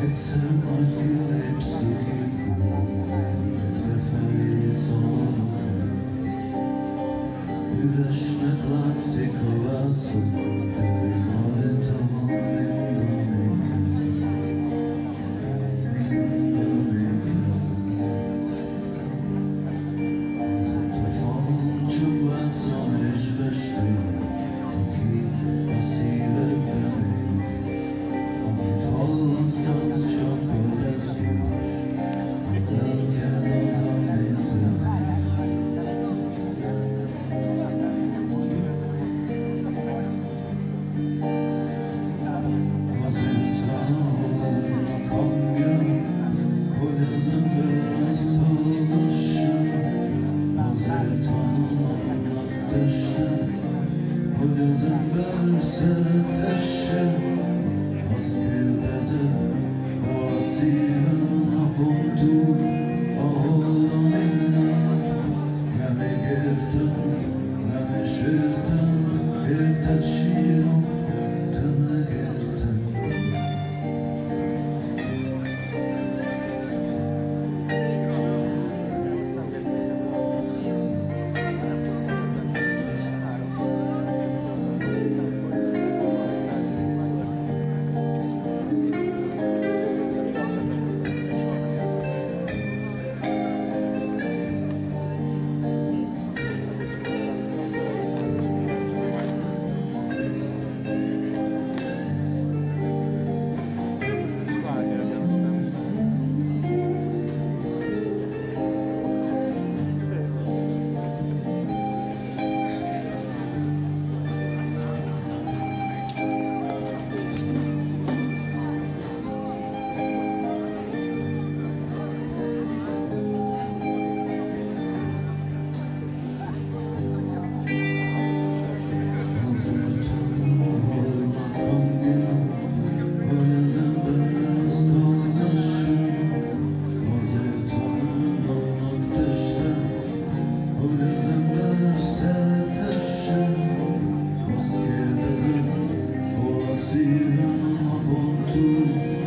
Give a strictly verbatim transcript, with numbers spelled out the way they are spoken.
Egyszer majd kilépsz a képből, de felé szaladok el. Üresnek látszik a vászon, de még rajta van mind, ami kell. Mind, ami kell. Azért a falon csak vászon és festő, aki a szívedben él. Amit hallasz, az csak a rezgés, a lelked az, ami zenél. Azért van a holnak hangja, hogy az ember azt hallgassa. Azért van a napnak teste, hogy az ember szerethesse. Azt kérdezem, hol a szívem a napon túl, a holdon innen. Nem még értem, nem is értem, érted sírom, te megérted. Szívem a napon túl,